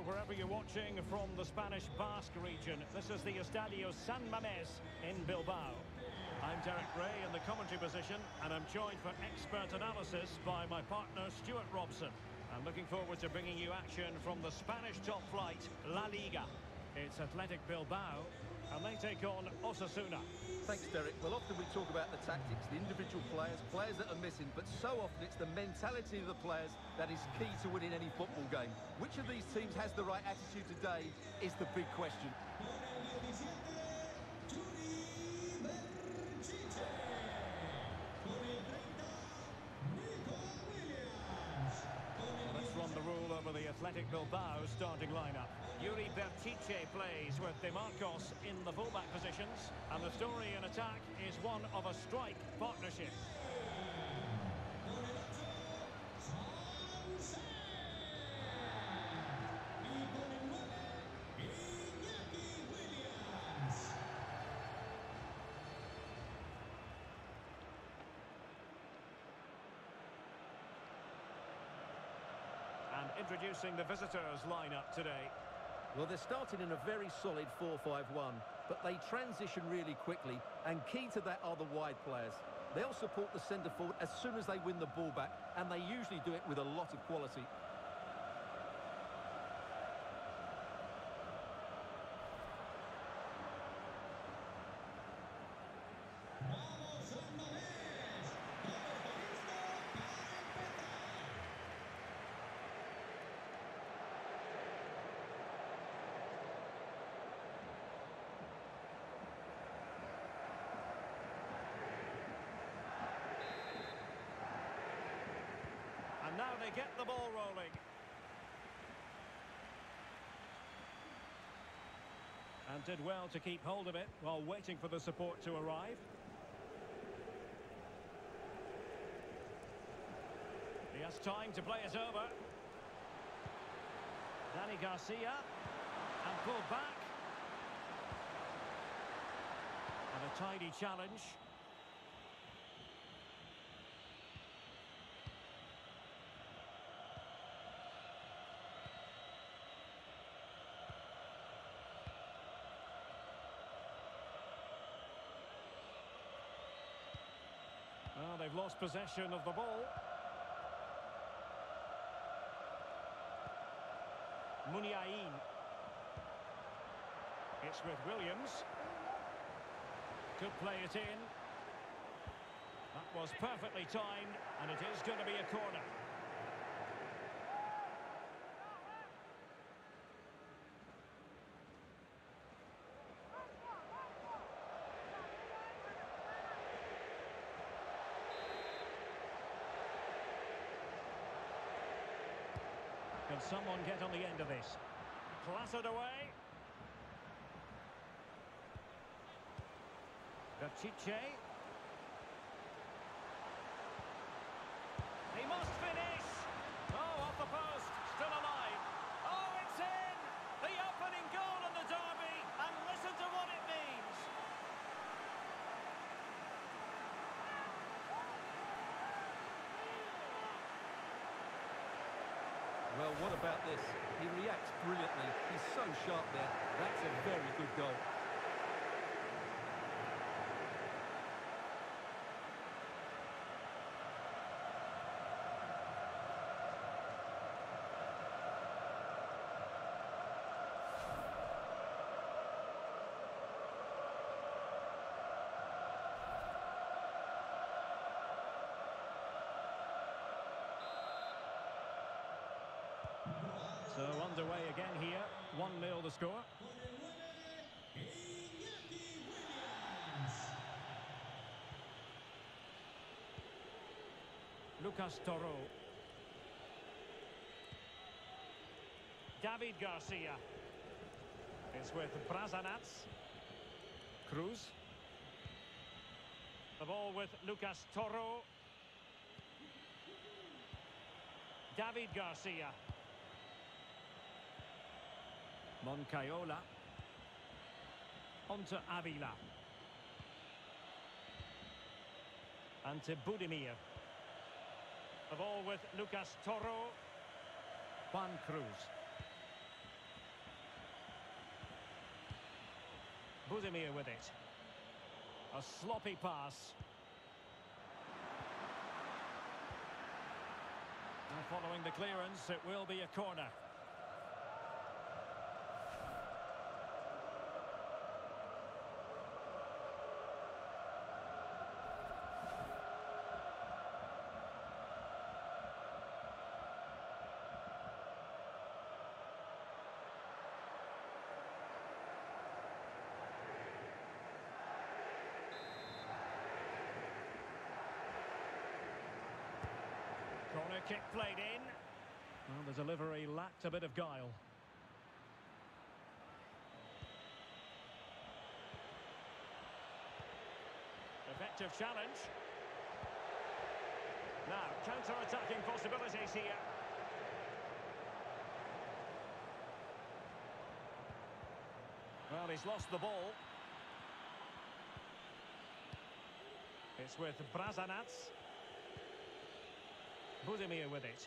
wherever you're watching from the Spanish Basque region. This is the Estadio San Mamés in Bilbao. I'm Derek Ray in the commentary position, and I'm joined for expert analysis by my partner Stuart Robson. I'm looking forward to bringing you action from the Spanish top flight, La Liga. It's Athletic Bilbao, and they take on Osasuna. Thanks, Derek. Well, often we talk about the tactics, the individual players that are missing, but so often it's the mentality of the players that is key to winning any football game. Which of these teams has the right attitude today is the big question. Let's run the rule over the Athletic Bilbao starting lineup. Yuri Berchiche plays with De Marcos in the fullback positions, and the story in attack is one of a strike partnership. And introducing the visitors lineup today. Well, they're starting in a very solid 4-5-1, but they transition really quickly, and key to that are the wide players. They'll support the centre forward as soon as they win the ball back, and they usually do it with a lot of quality. And now they get the ball rolling. And did well to keep hold of it while waiting for the support to arrive. He has time to play it over. Dani Garcia. And pulled back. And a tidy challenge. Well, they've lost possession of the ball. Muniain. It's with Williams. Could play it in. That was perfectly timed, and it is going to be a corner. Can someone get on the end of this? Clattered away. Berchiche. He must finish. Oh, off the post. Still alive. Oh, it's in. The opening goal in the derby. And listen to what it means. Well, what about this? He reacts brilliantly. He's so sharp there. That's a very good goal. So underway again here, 1-0 the score. Lucas Toro. David Garcia. It's with Brazanats. Cruz. The ball with Lucas Toro. David Garcia. Moncayola. Onto Avila. And to Budimir. The ball with Lucas Toro. Juan Cruz. Budimir with it. A sloppy pass. And following the clearance, it will be a corner. Corner kick played in. Well, the delivery lacked a bit of guile. Effective challenge. Now, counter-attacking possibilities here. Well, he's lost the ball. It's with Brazanats. Budimir with it.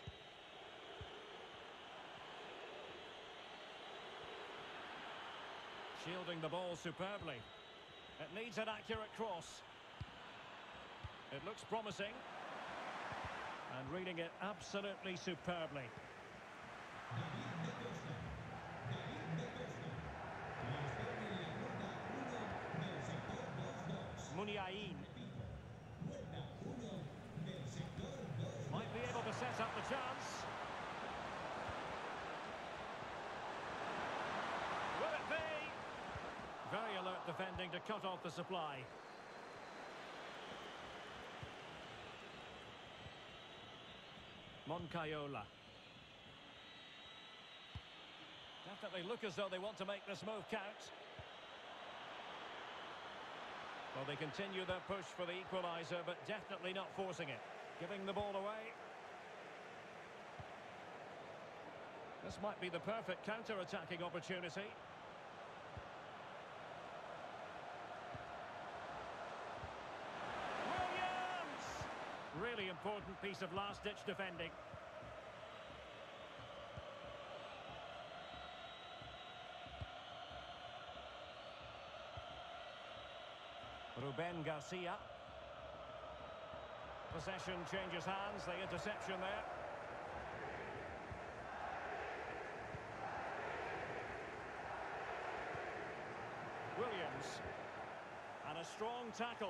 Shielding the ball superbly. It needs an accurate cross. It looks promising. And reading it absolutely superbly. Muniain. Might be able to set up the chance. Will it be? Very alert defending to cut off the supply. Moncayola. Definitely look as though they want to make this move count. Well, they continue their push for the equaliser, but definitely not forcing it. Giving the ball away. This might be the perfect counter-attacking opportunity. Williams! Really important piece of last-ditch defending. Ruben Garcia. Possession changes hands, the interception there. Williams. And a strong tackle.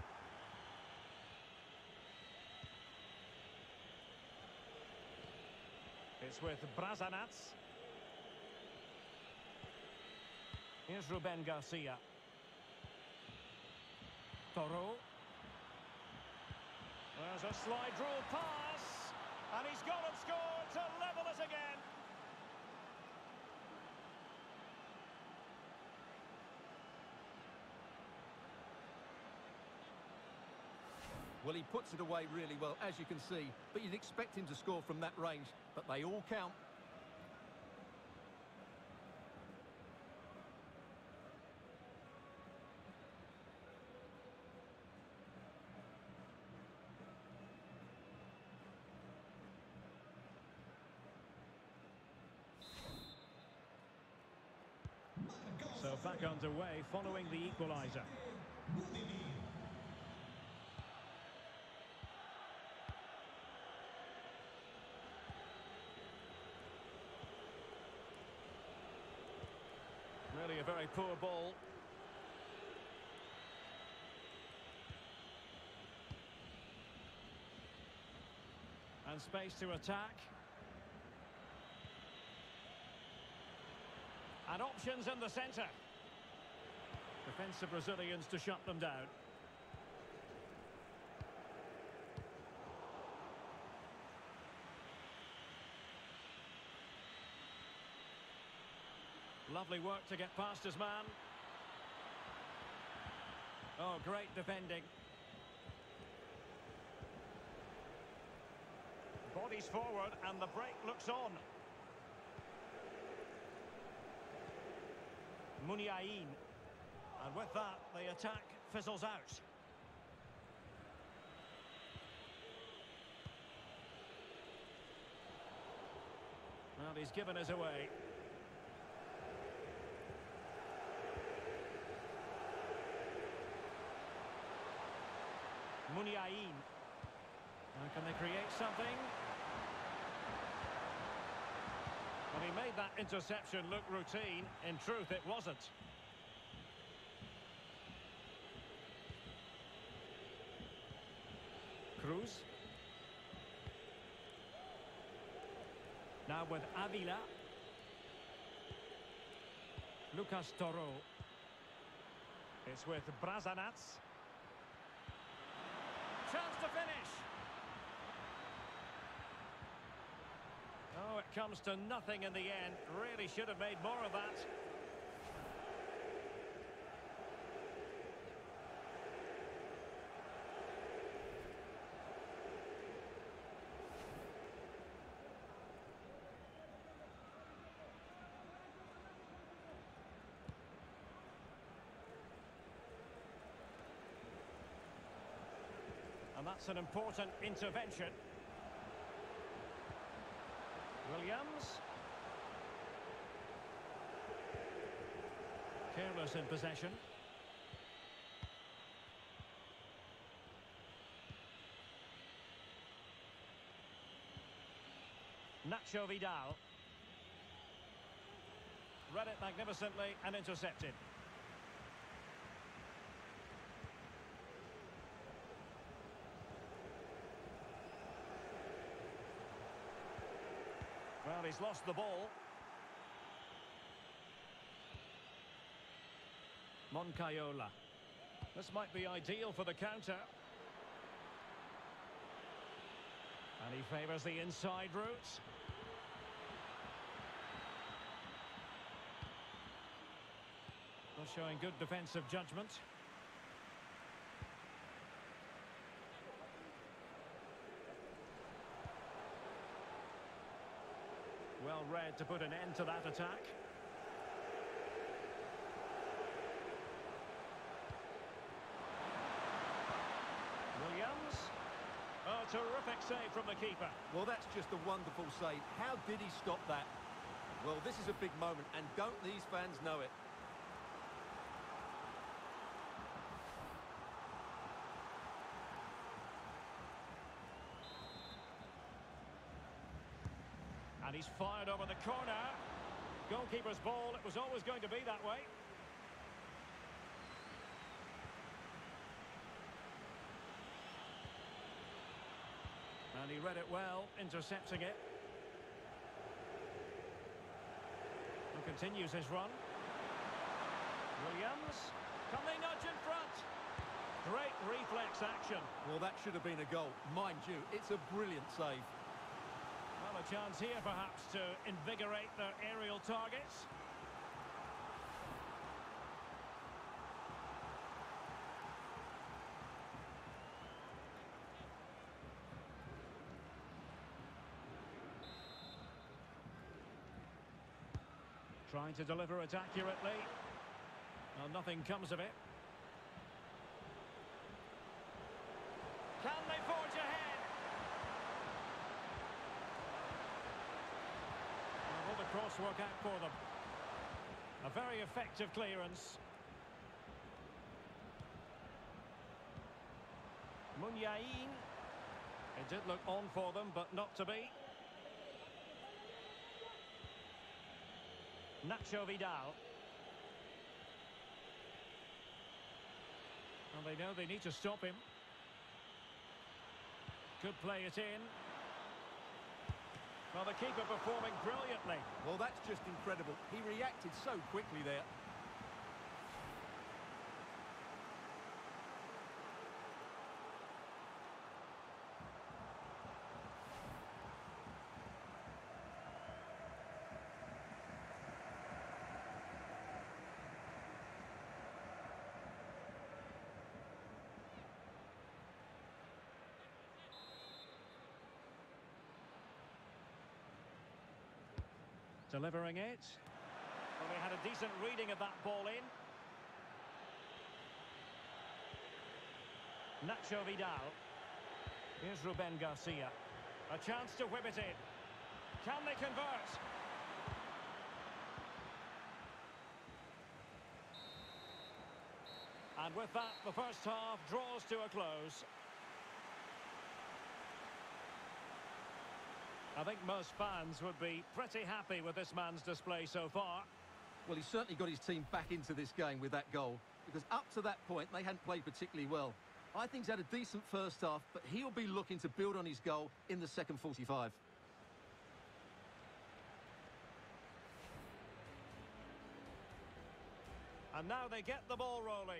It's with Brazanats. Here's Ruben Garcia. Toro. There's a slide rule pass. And he's gone and scored to level it again. Well, he puts it away really well, as you can see. But you'd expect him to score from that range. But they all count. So back underway following the equaliser. Really a very poor ball. And space to attack. And options in the centre. Defensive Brazilians to shut them down. Lovely work to get past his man. Oh, great defending. Bodies forward and the break looks on. Muniain. And with that, the attack fizzles out. Well, he's given us away. Muniain. Now can they create something? Well, he made that interception look routine. In truth, it wasn't. Cruz. Now with Avila. Lucas Toro. It's with Brazanats. Chance to finish. Oh, it comes to nothing in the end. Really should have made more of that. And that's an important intervention. Williams. Careless in possession. Nacho Vidal. Read it magnificently and intercepted. Well, he's lost the ball. Moncayola. This might be ideal for the counter. And he favours the inside route. Well, showing good defensive judgment. Well read to put an end to that attack. Williams. Oh, terrific save from the keeper. Well, that's just a wonderful save. How did he stop that? Well, this is a big moment, and don't these fans know it? And he's fired over the corner. Goalkeeper's ball, it was always going to be that way. And he read it well, intercepting it. And continues his run. Williams. Can they nudge in front? Great reflex action. Well, that should have been a goal. Mind you, it's a brilliant save. Well, a chance here perhaps to invigorate their aerial targets. Trying to deliver it accurately. Well, nothing comes of it. Can they forge ahead? Will the cross work out for them? A very effective clearance. Muniain. It did look on for them, but not to be. Nacho Vidal. And they know they need to stop him. Could play it in. Well, the keeper performing brilliantly. Well, that's just incredible. He reacted so quickly there. Delivering it. Well, they had a decent reading of that ball in. Nacho Vidal. Here's Ruben Garcia. A chance to whip it in. Can they convert? And with that, the first half draws to a close. I think most fans would be pretty happy with this man's display so far. Well, he's certainly got his team back into this game with that goal, because up to that point, they hadn't played particularly well. I think he's had a decent first half, but he'll be looking to build on his goal in the second 45. And now they get the ball rolling.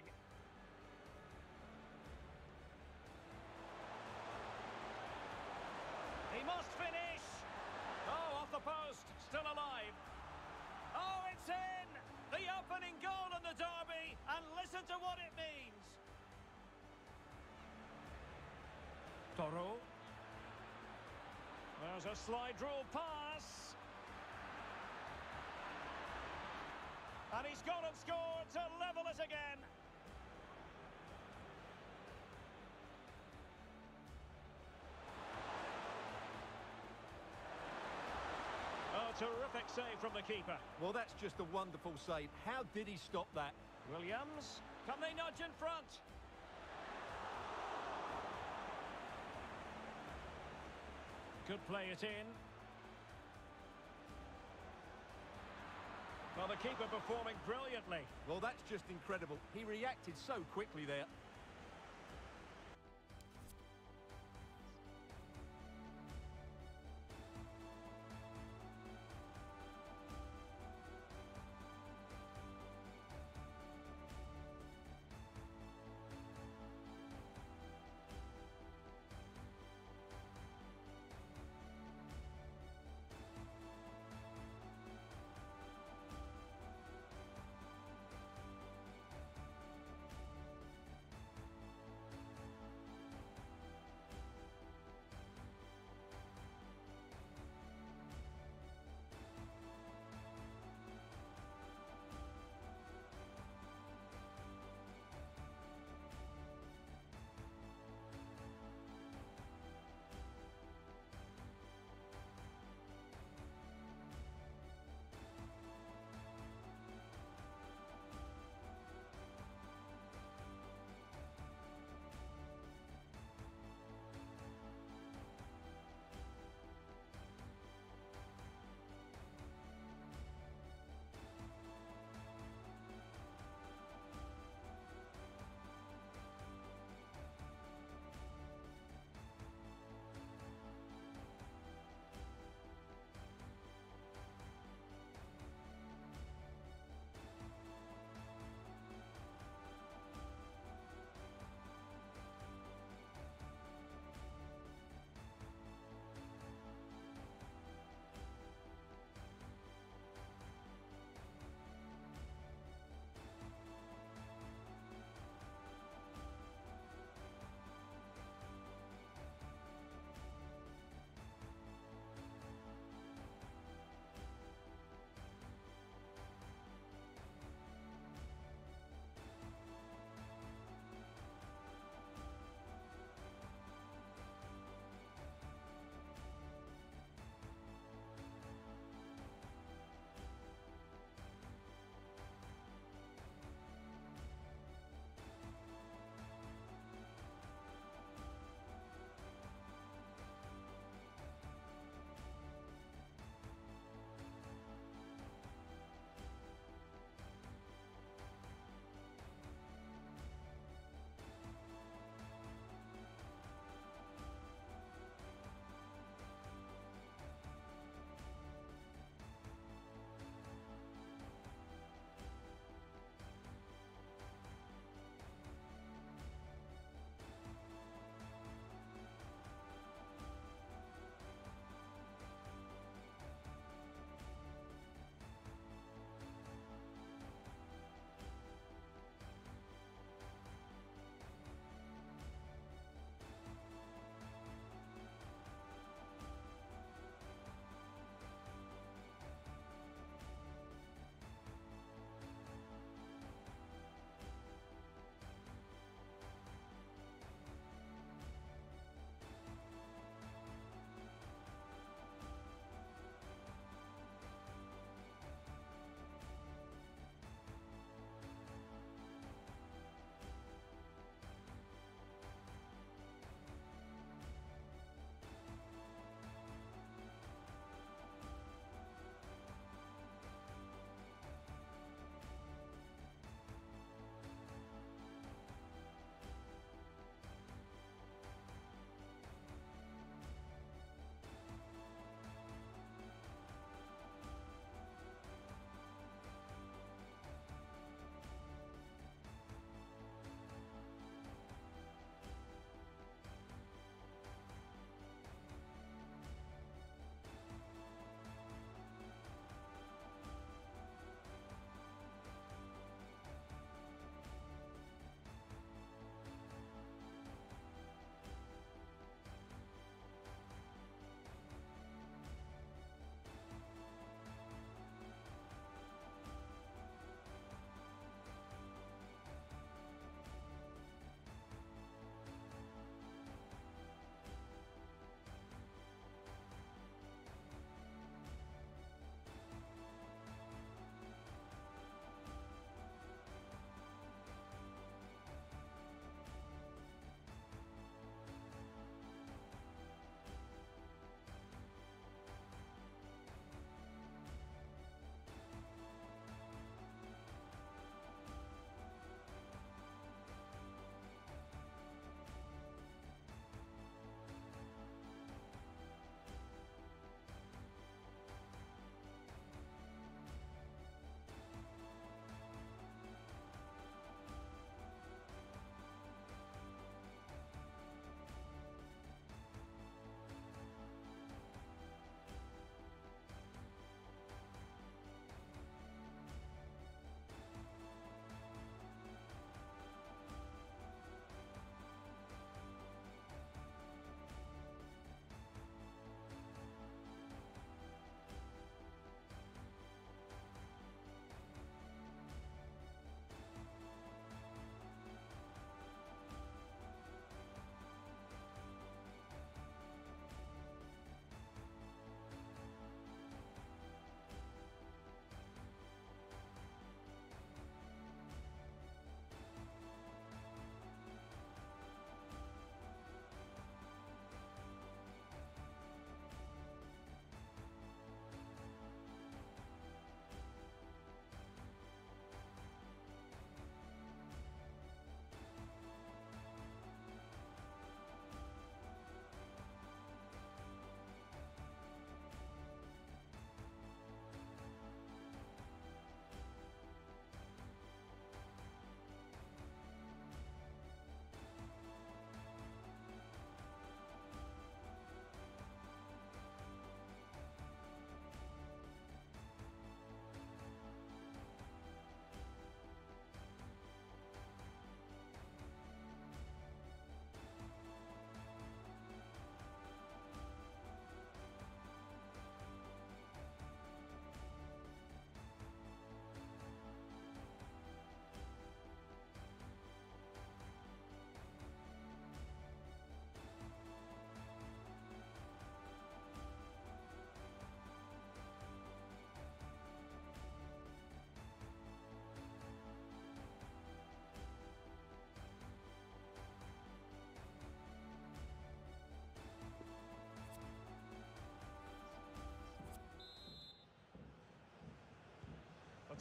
He must finish! Oh, off the post, still alive. Oh, it's in! The opening goal in the derby, and listen to what it means. Toro. There's a slide rule pass. And he's gone and scored to level it again. Oh, terrific save from the keeper. Well, that's just a wonderful save. How did he stop that? Williams, can they nudge in front? Could play it in. Well, the keeper performing brilliantly. Well, that's just incredible. He reacted so quickly there.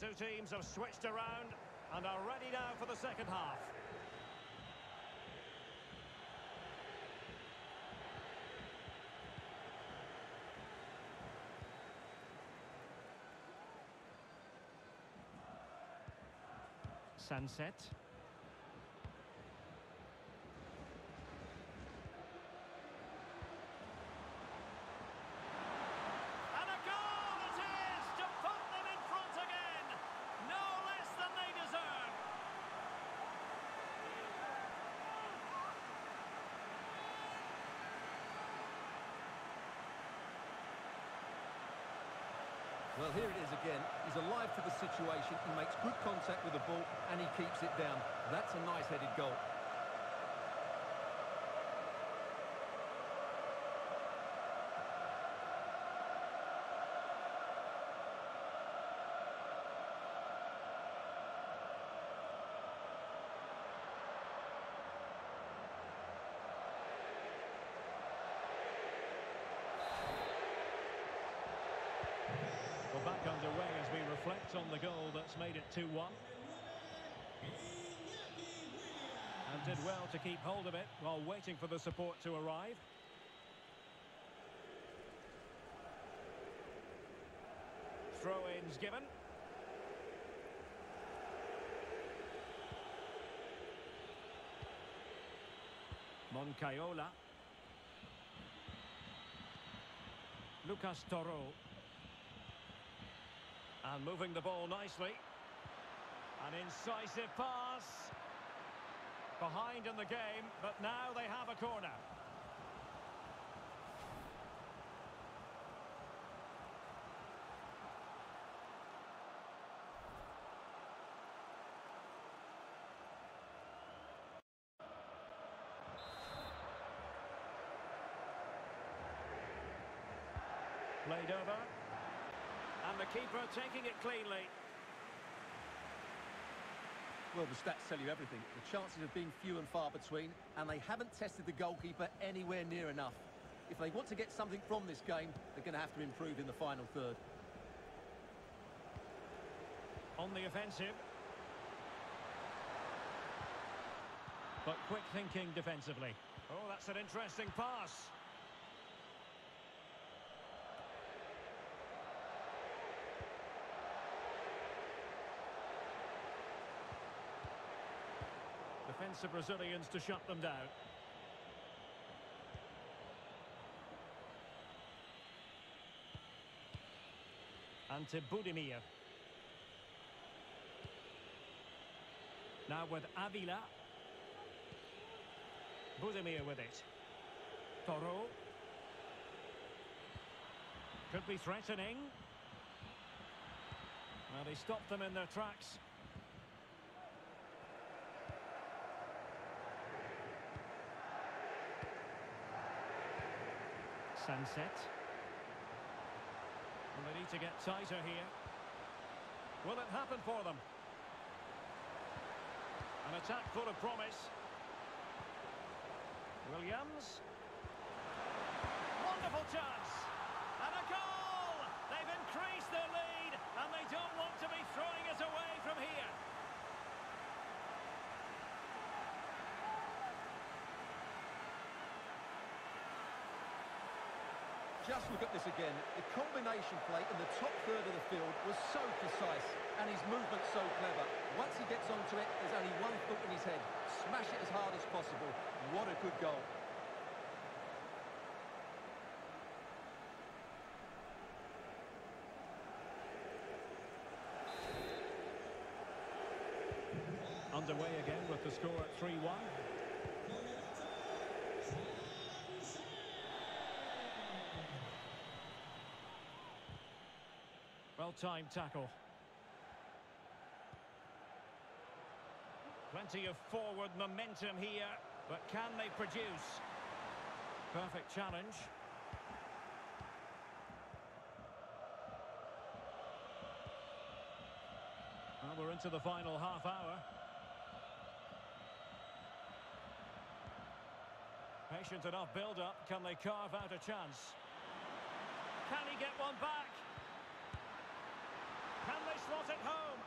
two teams have switched around and are ready now for the second half. Sunset. And a goal it is to put them in front again. No less than they deserve. Well, here it is again. He's alive to the situation. He makes good contact with the ball and he keeps it down. That's a nice headed goal. Well, back underway as we reflect on the goal that's made it 2-1. And did well to keep hold of it while waiting for the support to arrive. Throw-ins given. Moncayola. Lucas Toro. And moving the ball nicely. An incisive pass. Behind in the game, but now they have a corner. Played over. And the keeper taking it cleanly. Well, the stats tell you everything. The chances have been few and far between, and they haven't tested the goalkeeper anywhere near enough. If they want to get something from this game, they're going to have to improve in the final third. On the offensive. But quick thinking defensively. Oh, that's an interesting pass. Defensive Brazilians to shut them down. Ante Budimir. Now with Avila. Budimir with it. Toro. Could be threatening. Well, they stopped them in their tracks. Sunset. Well, they need to get tighter here. Will it happen for them? An attack full of promise. Williams. Wonderful chance. And a goal! They've increased their lead, and they don't want to be throwing it away from here. Just look at this again. The combination play in the top third of the field was so precise, and his movement so clever. Once he gets onto it, there's only one thought in his head. Smash it as hard as possible. What a good goal. Underway again with the score at 3-1. Well-timed tackle. Plenty of forward momentum here, but can they produce? Perfect challenge. Well, we're into the final half hour. Patient enough build-up. Can they carve out a chance? Can he get one back? Can they slot it home?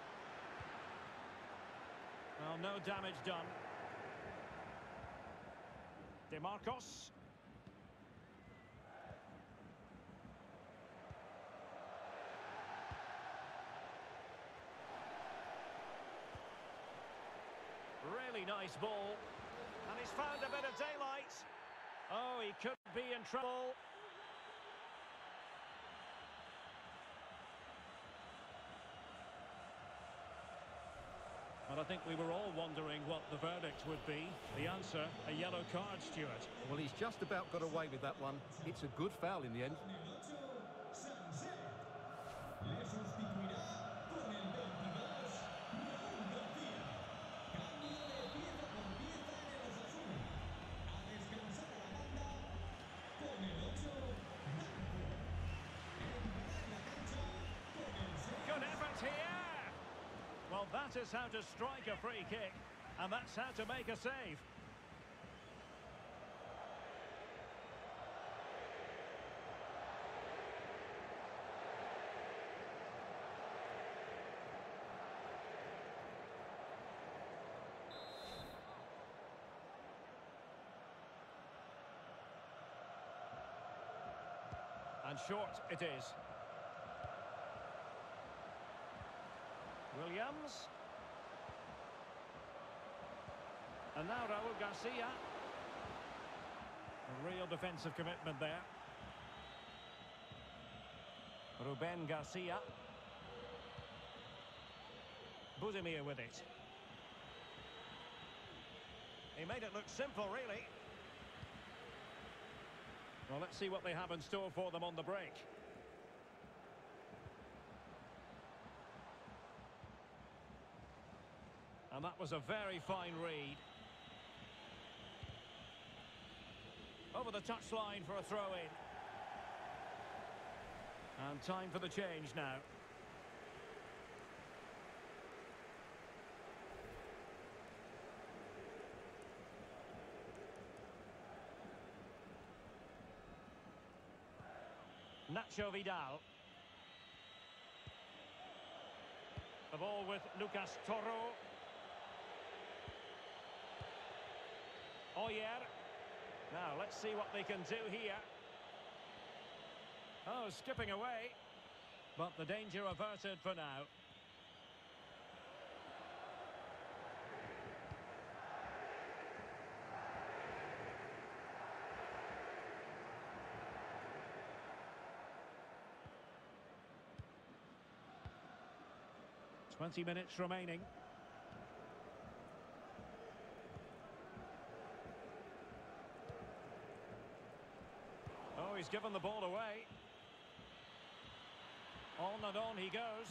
Well, no damage done. DeMarcos. Really nice ball. And he's found a bit of daylight. Oh, he could be in trouble. But I think we were all wondering what the verdict would be. The answer, a yellow card, Stuart. Well, he's just about got away with that one. It's a good foul in the end. Good effort here. Well, that is how to strike a free kick, and that's how to make a save. And short it is. Williams. And now Raul Garcia. A real defensive commitment there. Ruben Garcia. Budimir with it. He made it look simple, really. Well, let's see what they have in store for them on the break. And that was a very fine read. Over the touchline for a throw-in. And time for the change now. Nacho Vidal. The ball with Lucas Toro. Oyer. Now, let's see what they can do here. Oh, skipping away. But the danger averted for now. Twenty minutes remaining. Oh, he's given the ball away. On and on he goes.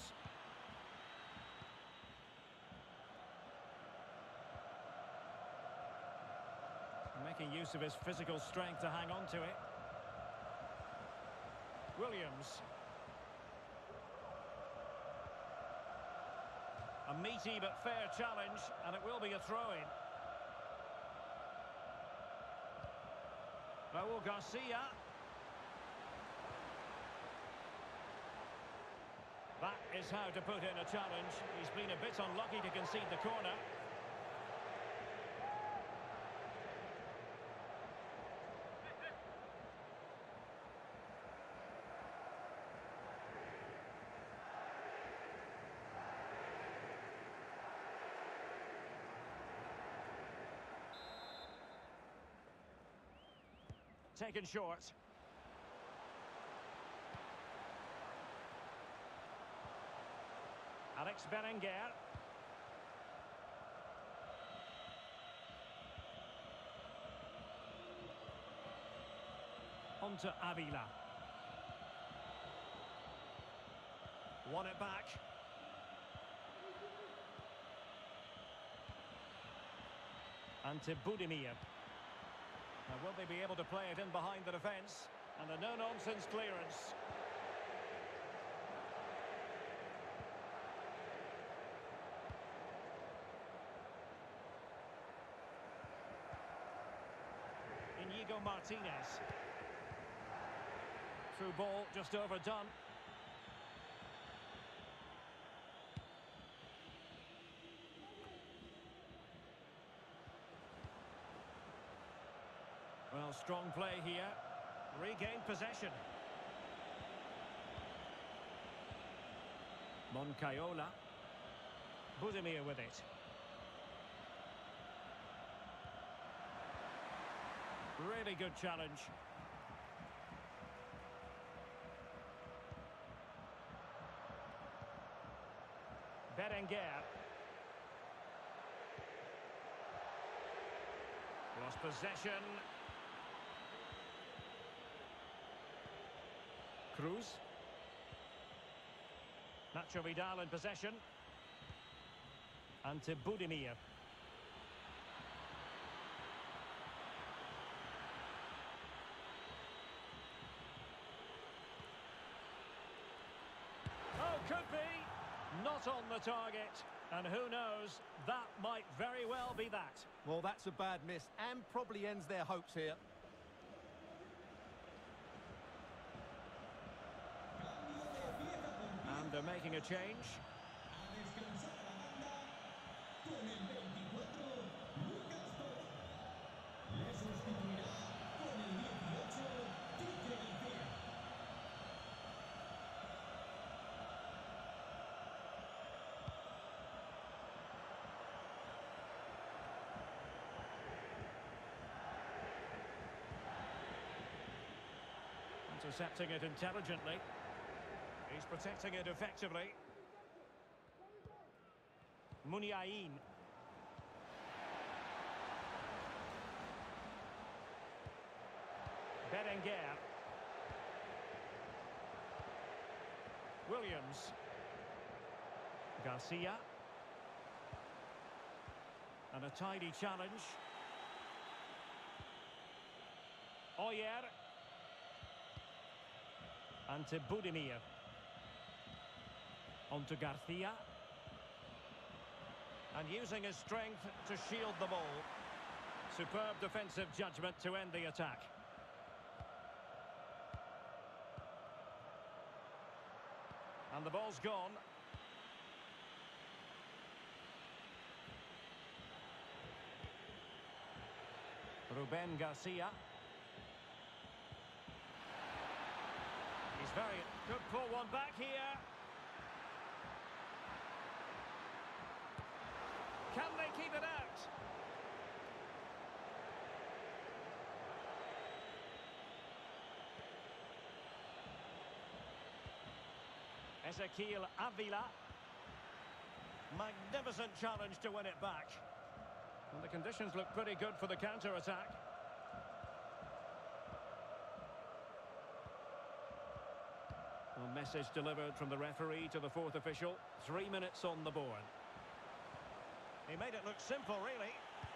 Making use of his physical strength to hang on to it. Williams. A meaty but fair challenge, and it will be a throw-in. Raul Garcia. That is how to put in a challenge. He's been a bit unlucky to concede the corner. Taken short. Alex Berenguer. On to Avila. Won it back. And to Budimir. Now, will they be able to play it in behind the defence? And a no-nonsense clearance. Inigo Martinez. Through ball, just overdone. strong play here. Regained possession. Moncayola. Budimir with it. Really good challenge. Berenguer. Lost possession. Cruz. Nacho Vidal in possession. And to Budimir. Oh, could be. Not on the target. And who knows, that might very well be that. Well, that's a bad miss and probably ends their hopes here. And they're making a change. Intercepting it intelligently. He's protecting it effectively. Muniain. Berenguer. Williams. Garcia. And a tidy challenge. Oyer. And to Budimir. On to Garcia. And using his strength to shield the ball. Superb defensive judgment to end the attack. And the ball's gone. Ruben Garcia. He's very... Could pull one back here. Can they keep it out? Ezequiel Avila. Magnificent challenge to win it back. And the conditions look pretty good for the counter-attack. A message delivered from the referee to the fourth official. 3 minutes on the board. He made it look simple, really.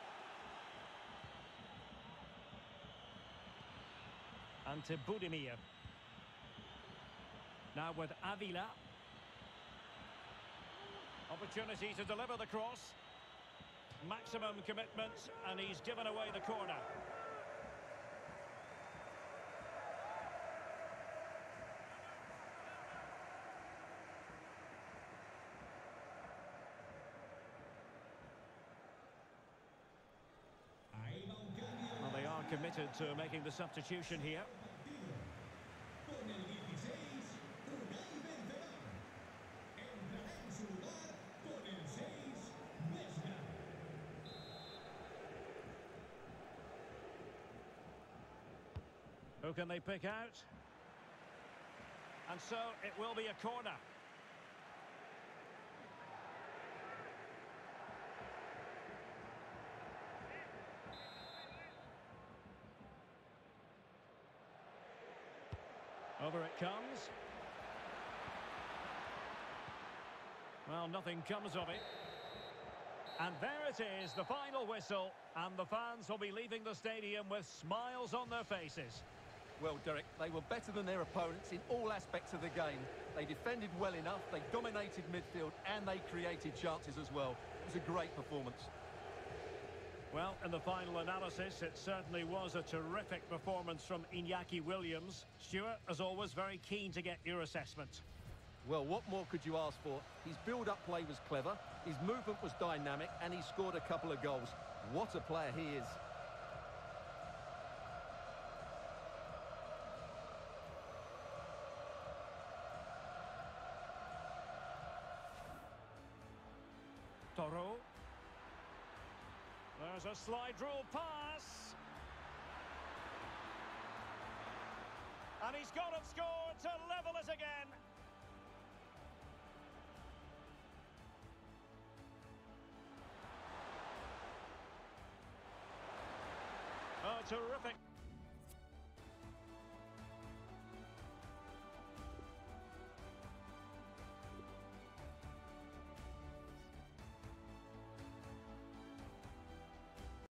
And to Budimir. Now with Avila. Opportunity to deliver the cross. Maximum commitment, and he's given away the corner. Well, they are committed to making the substitution here. Who can they pick out? And so it will be a corner. Over it comes. Well, nothing comes of it. And there it is, the final whistle. And the fans will be leaving the stadium with smiles on their faces. Well, Derek, they were better than their opponents in all aspects of the game. They defended well enough, they dominated midfield, and they created chances as well. It was a great performance. Well, in the final analysis, it certainly was a terrific performance from Iñaki Williams. Stuart, as always, very keen to get your assessment. Well, what more could you ask for? His build-up play was clever, his movement was dynamic, and he scored a couple of goals. What a player he is. Toro. There's a slide rule pass. And he's got it scored to level it again. Oh, terrific.